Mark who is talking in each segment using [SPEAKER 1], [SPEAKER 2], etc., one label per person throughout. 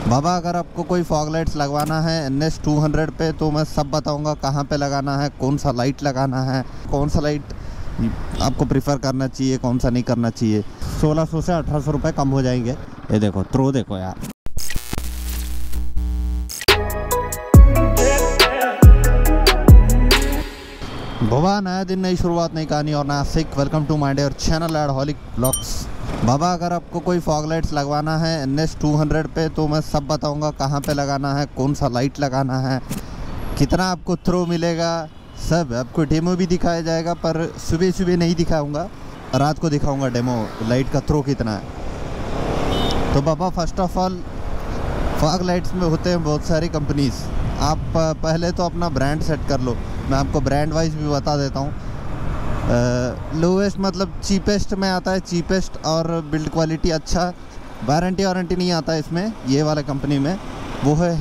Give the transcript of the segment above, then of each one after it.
[SPEAKER 1] बाबा अगर आपको कोई फॉग लाइट्स लगवाना है NS 200 पे तो मैं सब बताऊंगा कहाँ पे लगाना है, कौन सा लाइट लगाना है, कौन सा लाइट आपको प्रीफर करना चाहिए, कौन सा नहीं करना चाहिए। 1600 से 1800 रुपये कम हो जाएंगे। ये देखो थ्रो देखो यार। बाबा नया दिन, नई शुरुआत, नई कहानी और नया सीख। Welcome to my dear channel एडहॉलिक ब्लॉग्स। बाबा अगर आपको कोई फॉग लाइट्स लगवाना है NS 200 पे तो मैं सब बताऊंगा कहाँ पे लगाना है, कौन सा लाइट लगाना है, कितना आपको थ्रो मिलेगा, सब आपको डेमो भी दिखाया जाएगा। पर सुबह सुबह नहीं दिखाऊंगा, रात को दिखाऊंगा डेमो लाइट का थ्रो कितना है। तो बाबा first of all fog lights में होते हैं बहुत सारी कंपनीज़। आप पहले तो अपना ब्रांड सेट कर लो। मैं आपको ब्रांड वाइज भी बता देता हूँ। लोवेस्ट मतलब चीपेस्ट में आता है, चीपेस्ट और बिल्ड क्वालिटी अच्छा, वारंटी नहीं आता है इसमें। ये वाला कंपनी में वो है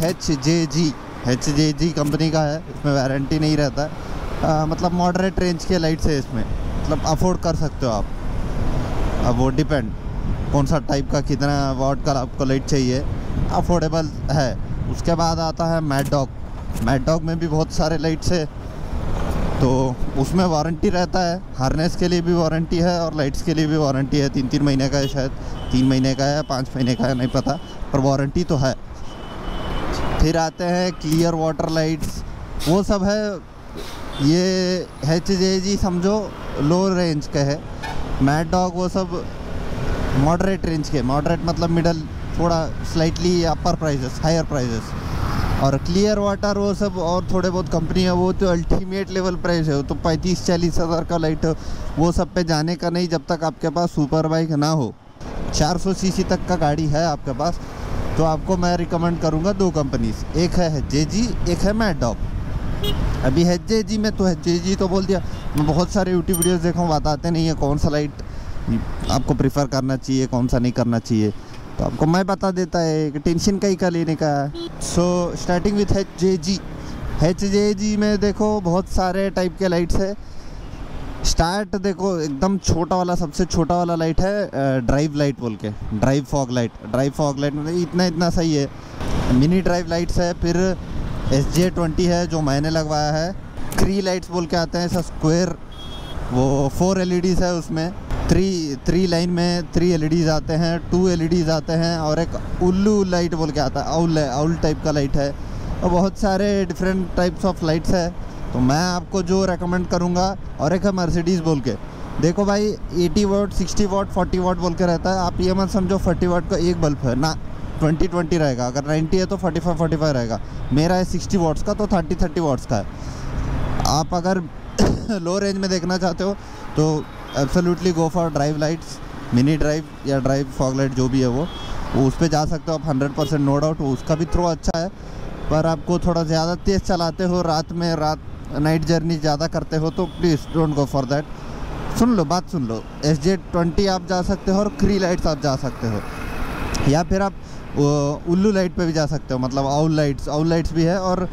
[SPEAKER 1] HJG कंपनी का है। इसमें वारंटी नहीं रहता है। मतलब मॉडरेट रेंज के लाइट्स है इसमें, मतलब अफोर्ड कर सकते हो आप। अब वो डिपेंड कौन सा टाइप का, कितना वाट का आपको लाइट चाहिए, अफोर्डेबल है। उसके बाद आता है मैड डॉग में भी बहुत सारे लाइट्स है। तो उसमें वारंटी रहता है, हार्नेस के लिए भी वारंटी है और लाइट्स के लिए भी वारंटी है। 3 महीने का है, शायद 3 महीने का है, 5 महीने का है, नहीं पता, पर वारंटी तो है। फिर आते हैं क्लियर वाटर लाइट्स, वो सब है। ये HJG समझो लो रेंज के है। मैड डॉग वो सब मॉडरेट रेंज के, मॉडरेट मतलब मिडल, थोड़ा slightly upper prices, higher prices. और क्लियर वाटर वो सब और थोड़े बहुत कंपनी है, वो तो अल्टीमेट लेवल प्राइस है। वो तो 35-40 हज़ार का लाइट है, वो सब पे जाने का नहीं जब तक आपके पास सुपर बाइक ना हो। 400 सीसी तक का गाड़ी है आपके पास तो आपको मैं रिकमेंड करूँगा 2 कंपनीज, एक है HJG, एक है मैड डॉग। अभी HJG में तो HJG तो बोल दिया। मैं बहुत सारे यूट्यूब वीडियोज़ देखा हूँ, बताते नहीं है कौन सा लाइट आपको प्रीफर करना चाहिए, कौन सा नहीं करना चाहिए। तो आपको मैं बता देता है, टेंशन का ही का लेने का है। सो स्टार्टिंग विथ HJG में देखो बहुत सारे टाइप के लाइट्स है। स्टार्ट देखो एकदम छोटा वाला, सबसे छोटा वाला लाइट है ड्राइव लाइट बोल के, ड्राइव फॉग लाइट मतलब इतना सही है। मिनी ड्राइव लाइट्स है। फिर SJ20 है जो मैंने लगवाया है। क्री लाइट्स बोल के आते हैं, ऐसा स्क्वायर, वो 4 LEDs है उसमें। 3 लाइन में 3 LEDs आते हैं, 2 LEDs आते हैं और एक उल्लू लाइट बोल के आता है, आउल टाइप का लाइट है। और बहुत सारे डिफरेंट टाइप्स ऑफ लाइट्स है। तो मैं आपको जो रेकमेंड करूँगा, और एक है मर्सिडीज़ बोल के। देखो भाई 80 वाट, 60 वाट, 40 वाट बोल के रहता है। आप ये मत समझो 40 वाट का एक बल्ब है ना, 20 रहेगा। अगर 90 है तो 45 रहेगा। मेरा है 60 वाट्स का, तो 30 वाट्स का है। आप अगर लो रेंज में देखना चाहते हो तो absolutely go for drive lights, mini drive या ड्राइव फॉग लाइट जो भी है वो उस पर जा सकते हो आप 100% नो डाउट। उसका भी थ्रो अच्छा है। पर आपको थोड़ा ज़्यादा तेज़ चलाते हो, रात नाइट जर्नी ज़्यादा करते हो तो please don't go for that. बात सुन लो, SJ20 आप जा सकते हो और क्री लाइट्स आप जा सकते हो, या फिर आप उल्लू लाइट पे भी जा सकते हो, मतलब आउल लाइट्स भी है। और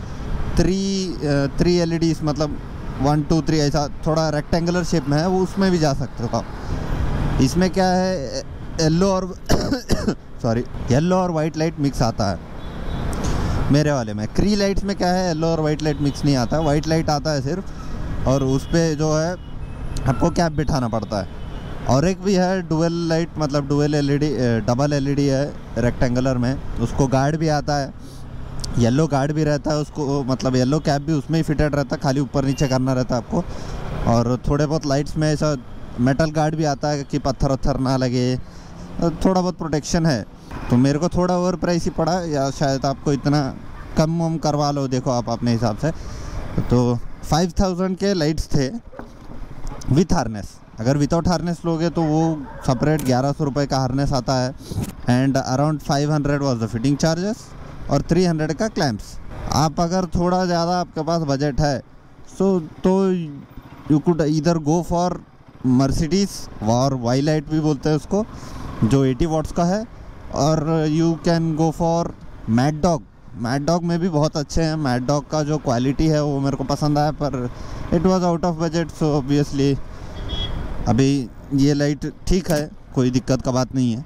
[SPEAKER 1] 3 LEDs मतलब 1 2 3 ऐसा थोड़ा रेक्टेंगुलर शेप में है, वो उसमें भी जा सकते हो आप। इसमें क्या है, येलो और वाइट लाइट मिक्स आता है मेरे वाले में। क्री लाइट्स में क्या है, येलो और वाइट लाइट मिक्स नहीं आता है, वाइट लाइट आता है सिर्फ। और उस पर जो है आपको कैप बिठाना पड़ता है। और एक भी है डुअल लाइट, मतलब डबल LED है रेक्टेंगुलर में, उसको गार्ड भी आता है, येलो गार्ड भी रहता है उसको, मतलब येलो कैप भी उसमें ही फिटेड रहता है, खाली ऊपर नीचे करना रहता है आपको। और थोड़े बहुत लाइट्स में ऐसा मेटल गार्ड भी आता है कि पत्थर ना लगे, थोड़ा बहुत प्रोटेक्शन है। तो मेरे को थोड़ा ओवर प्राइस ही पड़ा, या शायद आपको इतना कम करवा लो, देखो आप अपने हिसाब से। तो 5000 के लाइट्स थे विथ हार्नेस। अगर विदाउट हार्नेस लोगे तो वो सेपरेट 1100 रुपये का हार्नेस आता है। And around 500 was the fitting charges और 300 का क्लैम्प्स। आप अगर थोड़ा ज़्यादा आपके पास बजट है तो यू कुड इधर गो फॉर मर्सिडीज़, और वाई लाइट भी बोलते हैं उसको, जो 80 वाट्स का है। और you can go for mad dog में भी बहुत अच्छे हैं। मैड डॉग का जो क्वालिटी है वो मेरे को पसंद आया, पर it was out of budget, so obviously अभी ये लाइट ठीक है, कोई दिक्कत का बात नहीं है।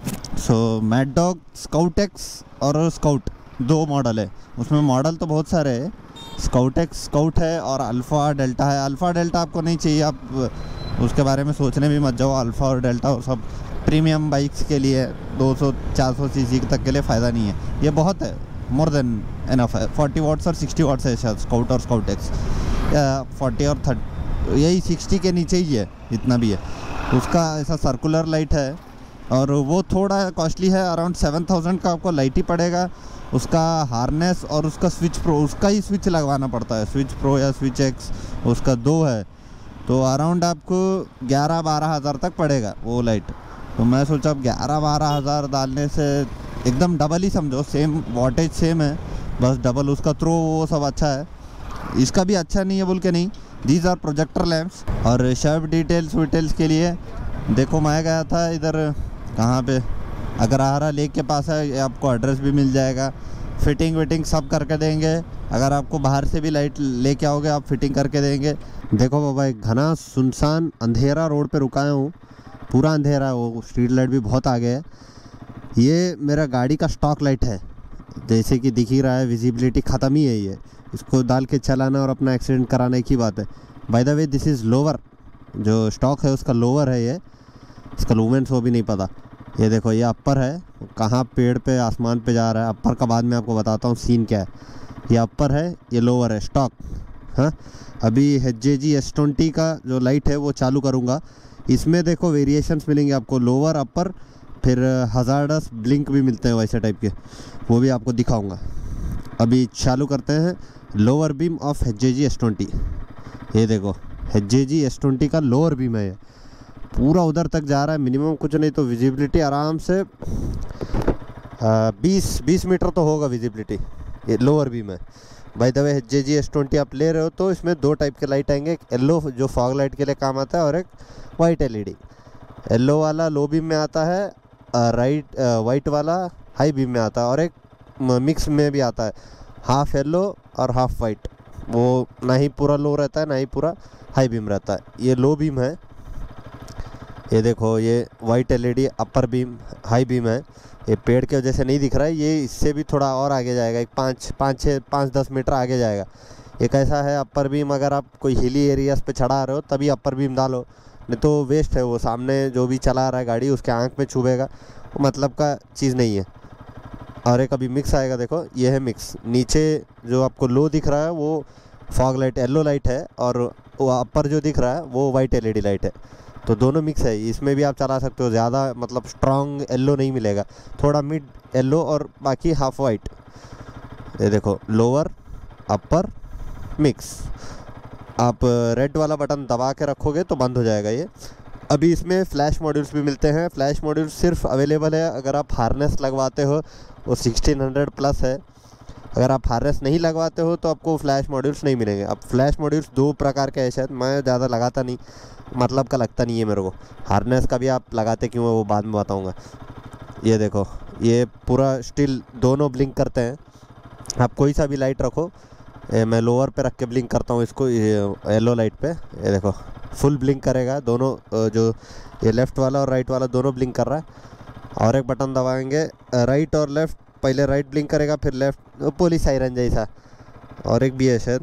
[SPEAKER 1] So mad dog scout X और स्काउट 2 मॉडल है। उसमें मॉडल तो बहुत सारे हैं। स्काउट एक्स स्काउट है और अल्फ़ा डेल्टा है। अल्फ़ा डेल्टा आपको नहीं चाहिए, आप उसके बारे में सोचने भी मत जाओ। अल्फ़ा और डेल्टा वो सब प्रीमियम बाइक्स के लिए 200-400 सीसी तक के लिए फ़ायदा नहीं है। ये बहुत है, मोर देन इनफ है। 40 वाट्स और 60 वाट्स है शायद स्काउट और स्काउट एक्स, या 40 और 30, यही 60 के नीचे ही है, इतना भी है। उसका ऐसा सर्कुलर लाइट है और वो थोड़ा कॉस्टली है, अराउंड 7000 का आपको लाइट ही पड़ेगा। उसका हार्नेस और उसका स्विच प्रो, उसका ही स्विच लगवाना पड़ता है, स्विच प्रो या स्विच एक्स, उसका 2 है, तो अराउंड आपको 11-12 हज़ार तक पड़ेगा वो लाइट। तो मैं सोचा अब 11-12 हज़ार डालने से एकदम डबल ही समझो, सेम वॉटेज सेम है, बस डबल उसका थ्रो वो सब अच्छा है। इसका भी अच्छा नहीं है बोल के नहीं, दीज आर प्रोजेक्टर लैंप्स। और सब डिटेल्स के लिए देखो, मैं गया था इधर कहाँ पे, अग्रहारा लेक के पास है, आपको एड्रेस भी मिल जाएगा। फिटिंग विटिंग सब करके देंगे। अगर आपको बाहर से भी लाइट लेके आओगे आप फिटिंग करके देंगे। देखो बाबा, एक घना सुनसान अंधेरा रोड पे रुकाया हूँ, पूरा अंधेरा है, वो स्ट्रीट लाइट भी बहुत आगे है। ये मेरा गाड़ी का स्टॉक लाइट है, जैसे कि दिख ही रहा है, विजिबिलिटी ख़त्म ही है ये। इसको डाल के चलाना और अपना एक्सीडेंट कराने की बात है। By the way this is lower, जो स्टॉक है उसका लोअर है ये, इसका लूमेंस वो भी नहीं पता। ये देखो, ये अपर है, कहाँ पेड़ पे आसमान पे जा रहा है। अपर का बाद में आपको बताता हूँ सीन क्या है। ये अपर है, ये लोअर है, स्टॉक। हाँ, अभी HJG S20 का जो लाइट है वो चालू करूँगा। इसमें देखो वेरिएशंस मिलेंगे आपको, लोअर अपर, फिर हज़ार्डस ब्लिंक भी मिलते हैं वैसे टाइप के, वो भी आपको दिखाऊँगा। अभी चालू करते हैं lower beam of HJG S20। ये देखो HJG S20 का लोअर बीम है, पूरा उधर तक जा रहा है। मिनिमम कुछ नहीं तो विजिबिलिटी आराम से 20 मीटर तो होगा विजिबिलिटी, ये लोअर बीम है। By the way HJG S20 आप ले रहे हो तो इसमें 2 टाइप के लाइट आएंगे, एक येलो जो फॉग लाइट के लिए काम आता है और एक वाइट LED। येलो वाला लो बीम में आता है, वाइट वाला हाई बीम में आता है, और एक मिक्स में भी आता है, हाफ येलो और हाफ वाइट। वो ना ही पूरा लो रहता है ना ही पूरा हाई बीम रहता है। ये लो बीम है, ये देखो, ये white LED upper beam high beam है। ये पेड़ के वजह से नहीं दिख रहा है, ये इससे भी थोड़ा और आगे जाएगा, एक 5-10 मीटर आगे जाएगा। ये कैसा है अपर बीम, अगर आप कोई हिली एरियाज पे चढ़ा रहे हो तभी अपर बीम डालो, नहीं तो वेस्ट है। वो सामने जो भी चला रहा है गाड़ी उसके आँख में चुभेगा, वो मतलब का चीज़ नहीं है। और एक अभी मिक्स आएगा, देखो ये है मिक्स। नीचे जो आपको लो दिख रहा है वो फॉग लाइट येलो लाइट है, और वो अपर जो दिख रहा है वो वाइट LED लाइट है। तो दोनों मिक्स है, इसमें भी आप चला सकते हो। ज़्यादा मतलब स्ट्रॉन्ग येलो नहीं मिलेगा, थोड़ा मिड येलो और बाकी हाफ वाइट। ये देखो लोअर अपर मिक्स। आप रेड वाला बटन दबा के रखोगे तो बंद हो जाएगा ये। अभी इसमें फ्लैश मॉड्यूल्स भी मिलते हैं। फ्लैश मॉड्यूल सिर्फ अवेलेबल है अगर आप हार्नेस लगवाते हो, वो 1600 प्लस है। अगर आप हार्नेस नहीं लगवाते हो तो आपको फ्लैश मॉड्यूल्स नहीं मिलेंगे। अब फ्लैश मॉड्यूल्स 2 प्रकार के हैं शायद, मैं ज़्यादा लगाता नहीं, मतलब का लगता नहीं है मेरे को। हार्नेस का भी आप लगाते क्यों है वो बाद में बताऊँगा। ये देखो, ये पूरा स्टिल दोनों ब्लिंक करते हैं। आप कोई सा भी लाइट रखो, मैं लोअर पे रख के ब्लिंक करता हूँ इसको, येलो लाइट पे। ये देखो फुल ब्लिंक करेगा दोनों, जो ये लेफ़्ट वाला और राइट वाला दोनों ब्लिंक कर रहा है। और एक बटन दबाएंगे राइट और लेफ़्ट, पहले राइट ब्लिंक करेगा फिर लेफ़्ट, पुलिस सायरन जैसा। और एक भी है शायद,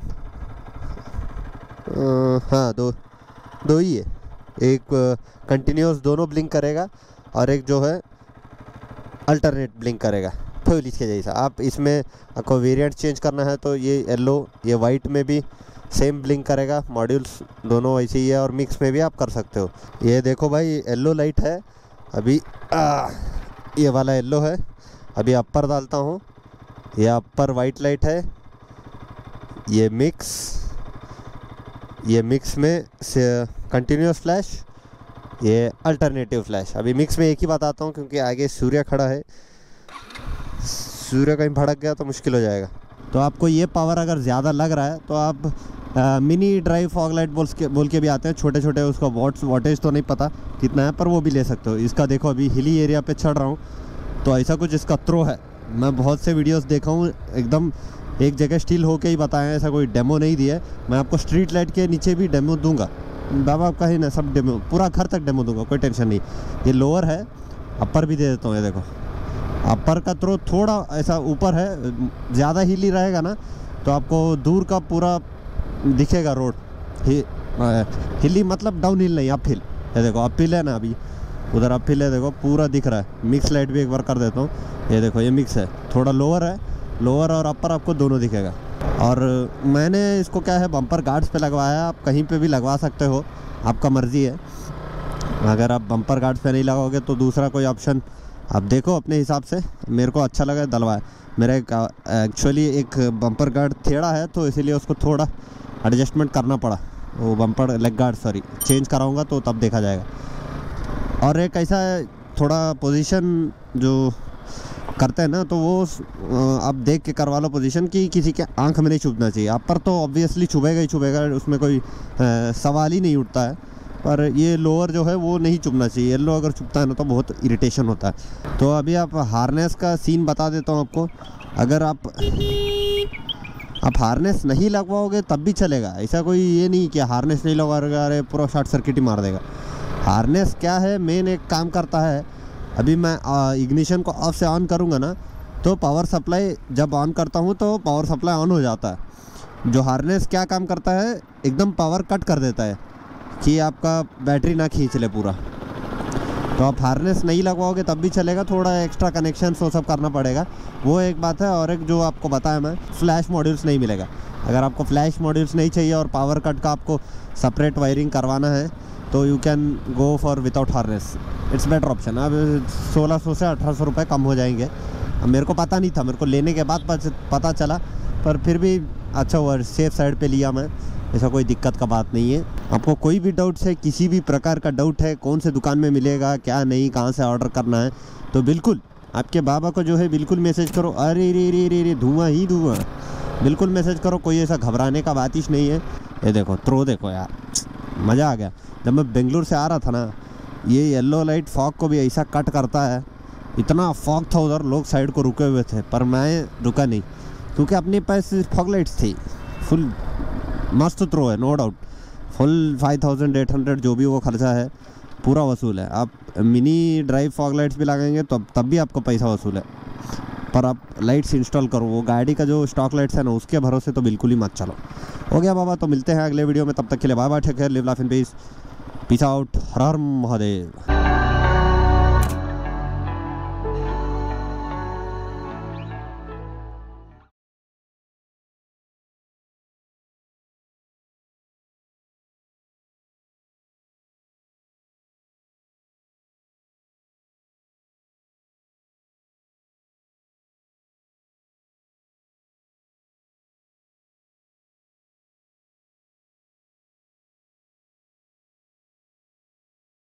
[SPEAKER 1] हाँ दो ही है। एक कंटिन्यूस दोनों ब्लिंक करेगा और एक जो है अल्टरनेट ब्लिंक करेगा, पुलिस के जैसा। आप इसमें आपको वेरिएंट चेंज करना है तो ये येलो ये वाइट में भी सेम ब्लिंक करेगा। मॉड्यूल्स दोनों ऐसे ही है, और मिक्स में भी आप कर सकते हो। ये देखो भाई, येलो लाइट है अभी, ये वाला येलो है। अभी अपर डालता हूँ, ये अपर वाइट लाइट है। ये मिक्स में से कंटिन्यूस फ्लैश, ये अल्टरनेटिव फ्लैश। अभी मिक्स में एक ही बताता हूँ क्योंकि आगे सूर्य खड़ा है, सूर्य कहीं भड़क गया तो मुश्किल हो जाएगा। तो आपको ये पावर अगर ज़्यादा लग रहा है तो आप मिनी ड्राइव फॉग लाइट बोल के भी आते हैं, छोटे छोटे। उसका वॉटेज तो नहीं पता कितना है, पर वो भी ले सकते हो। इसका देखो, अभी हिली एरिया पे चढ़ रहा हूँ तो ऐसा कुछ इसका थ्रो है। मैं बहुत से वीडियोस देखा हूँ, एकदम एक जगह स्टिल होके ही बताएं, ऐसा कोई डेमो नहीं दिया है। मैं आपको स्ट्रीट लाइट के नीचे भी डेमो दूंगा, बाबा आपका ही ना, सब डेमो, पूरा घर तक डेमो दूंगा, कोई टेंशन नहीं। ये लोअर है अपर भी दे देता हूँ, ये देखो अपर का थ्रो थोड़ा ऐसा ऊपर है, ज़्यादा हिली रहेगा ना तो आपको दूर का पूरा दिखेगा रोड। हिली मतलब डाउन हिल नहीं, अप हिल। ये देखो अप हिल है ना, अभी उधर अप हिल है, देखो पूरा दिख रहा है। मिक्स लाइट भी एक बार कर देता हूँ, ये देखो ये मिक्स है, थोड़ा लोअर है, लोअर और अपर आपको दोनों दिखेगा। और मैंने इसको क्या है बम्पर गार्ड्स पे लगवाया है, आप कहीं पे भी लगवा सकते हो, आपका मर्ज़ी है। अगर आप बम्पर गार्ड्स पे नहीं लगाओगे तो दूसरा कोई ऑप्शन आप देखो अपने हिसाब से। मेरे को अच्छा लगा डलवाया। मेरा एक्चुअली एक बम्पर गार्ड टेढ़ा है तो इसीलिए उसको थोड़ा एडजस्टमेंट करना पड़ा। वो bumper leg guard sorry change कराऊंगा तो तब देखा जाएगा। और एक ऐसा थोड़ा पोजीशन जो करते हैं ना तो वो आप देख के करवा लो पोजीशन कि किसी के आंख में नहीं चुभना चाहिए। आप पर तो ऑब्वियसली चुभेगा ही चुभेगा, उसमें कोई सवाल ही नहीं उठता है। पर ये लोअर जो है वो नहीं चुभना चाहिए, येलो अगर चुभता है ना तो बहुत इरिटेशन होता है। तो अभी आप हार्नेस का सीन बता देता हूँ आपको। अगर आप हार्नेस नहीं लगवाओगे तब भी चलेगा, ऐसा कोई ये नहीं कि हार्नेस नहीं लगवाएगा अरे पूरा शॉर्ट सर्किट ही मार देगा। हार्नेस क्या है, मेन एक काम करता है। अभी मैं इग्निशन को ऑफ से ऑन करूँगा ना तो पावर सप्लाई जब ऑन करता हूँ तो पावर सप्लाई ऑन हो जाता है। जो हार्नेस क्या काम करता है, एकदम पावर कट कर देता है कि आपका बैटरी ना खींच ले पूरा। तो आप हार्नेस नहीं लगवाओगे तब भी चलेगा, थोड़ा एक्स्ट्रा कनेक्शन वो सब करना पड़ेगा, वो एक बात है। और एक जो आपको बताया मैं, फ्लैश मॉड्यूल्स नहीं मिलेगा। अगर आपको फ्लैश मॉड्यूल्स नहीं चाहिए और पावर कट का आपको सेपरेट वायरिंग करवाना है तो you can go for without harness, it's better option. अब 1600 से 1800 रुपये कम हो जाएंगे। अब मेरे को पता नहीं था, मेरे को लेने के बाद पता चला, पर फिर भी अच्छा हुआ, सेफ साइड पे लिया मैं, ऐसा कोई दिक्कत का बात नहीं है। आपको कोई भी डाउट्स है, किसी भी प्रकार का डाउट है, कौन से दुकान में मिलेगा क्या नहीं, कहाँ से ऑर्डर करना है, तो बिल्कुल आपके बाबा को जो है बिल्कुल मैसेज करो। अरे रे रे रे रे धुआं ही धुआं, बिल्कुल मैसेज करो, कोई ऐसा घबराने का बात ही नहीं है। ये देखो थ्रो देखो यार, मज़ा आ गया। जब मैं बेंगलुरु से आ रहा था ना, ये येलो लाइट फॉग को भी ऐसा कट करता है। इतना फॉग था उधर, लोग साइड को रुके हुए थे पर मैं रुका नहीं क्योंकि अपने पास फॉग लाइट्स थी। फुल मस्त थ्रो है, नो डाउट। फुल 5800 जो भी वो खर्चा है पूरा वसूल है। आप मिनी ड्राइव फॉग लाइट्स भी लगाएंगे तो तब भी आपको पैसा वसूल है, पर आप लाइट्स इंस्टॉल करो। वो गाड़ी का जो स्टॉक लाइट्स है ना उसके भरोसे तो बिल्कुल ही मत चलो। हो गया बाबा, तो मिलते हैं अगले वीडियो में, तब तक के लिए bye bye, take care, live life in peace, peace out, हर हर महादेव।